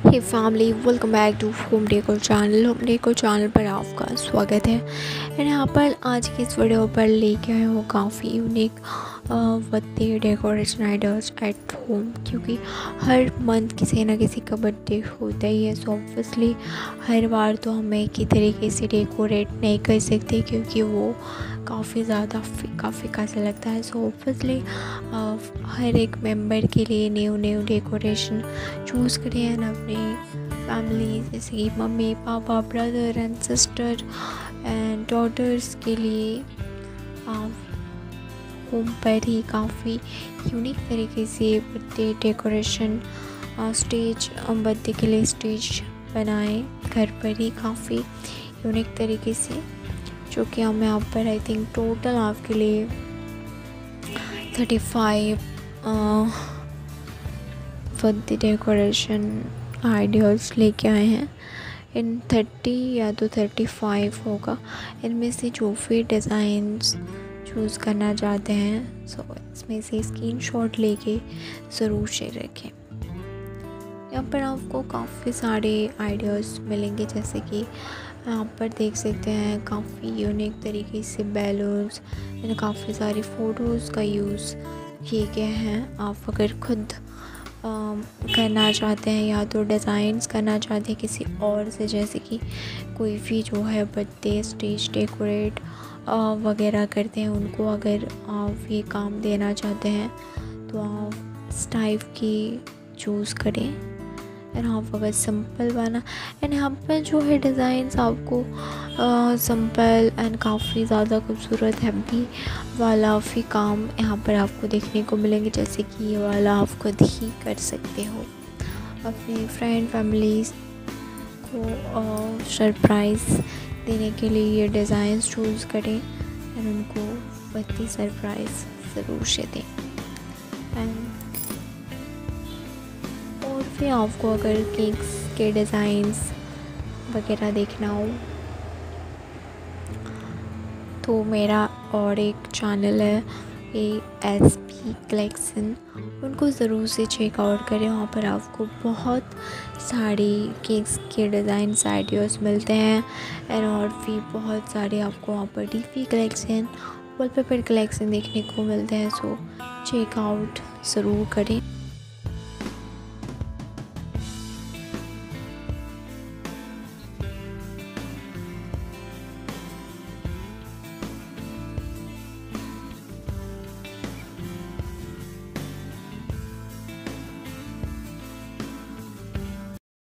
Hey family, welcome back to home decor channel पर आपका स्वागत है। एंड यहाँ पर आज की इस वीडियो पर लेके आए हो काफ़ी unique birthday decoration ideas at home, क्योंकि हर मंथ किसी ना किसी का बर्थडे होता ही है। सो ऑब्वियसली हर बार तो हम एक ही तरीके से डेकोरेट नहीं कर सकते, क्योंकि वो काफ़ी ज़्यादा फीका सा लगता है। सो ऑब्वियसली हर एक मेंबर के लिए न्यू डेकोरेशन चूज़ करें एंड अपने फैमिली जैसे कि मम्मी पापा brother and sister and daughters के लिए होम पर ही काफ़ी यूनिक तरीके से बर्थडे डेकोरेशन स्टेज बर्थडे के लिए स्टेज बनाएं घर पर ही काफ़ी यूनिक तरीके से, जो कि हम यहाँ पर आई थिंक टोटल आपके लिए 35 बर्थडे डेकोरेशन आइडियाज़ लेके आए हैं। इन 30 या तो 35 होगा। इनमें से जो भी डिज़ाइंस चूज़ करना चाहते हैं सो इसमें से स्क्रीनशॉट लेके ज़रूर शेयर रखें। यहाँ पर आपको काफ़ी सारे आइडियाज़ मिलेंगे, जैसे कि यहाँ पर देख सकते हैं काफ़ी यूनिक तरीके से बैलून्स एंड काफ़ी सारी फ़ोटोज़ का यूज़ किए गए हैं। आप अगर खुद करना चाहते हैं या तो डिज़ाइंस करना चाहते हैं किसी और से, जैसे कि कोई भी जो है बर्थडे स्टेज डेकोरेट वगैरह करते हैं, उनको अगर आप ये काम देना चाहते हैं तो आप इस टाइप की चूज़ करें। एंड आप अगर सिंपल बना एंड यहाँ पर जो है डिज़ाइंस आपको सिंपल एंड काफ़ी ज़्यादा खूबसूरत हैवी वाला भी काम यहाँ पर आपको देखने को मिलेंगे, जैसे कि ये वाला आप खुद ही कर सकते हो। अपने फ्रेंड फैमिलीज़ को सरप्राइज़ देने के लिए ये डिज़ाइंस चूज़ करें एंड उनको बर्थडे सरप्राइज़ ज़रूर से दें। एंड और फिर आपको अगर केक्स के डिज़ाइंस वगैरह देखना हो तो मेरा और एक चैनल है ASP कलेक्शन, उनको ज़रूर से चेकआउट करें। वहाँ पर आपको बहुत सारी केक्स के डिज़ाइंस आइडियाज़ मिलते हैं एंड और भी बहुत सारे आपको वहाँ पर DP कलेक्शन वॉलपेपर कलेक्शन देखने को मिलते हैं। सो चेकआउट ज़रूर करें।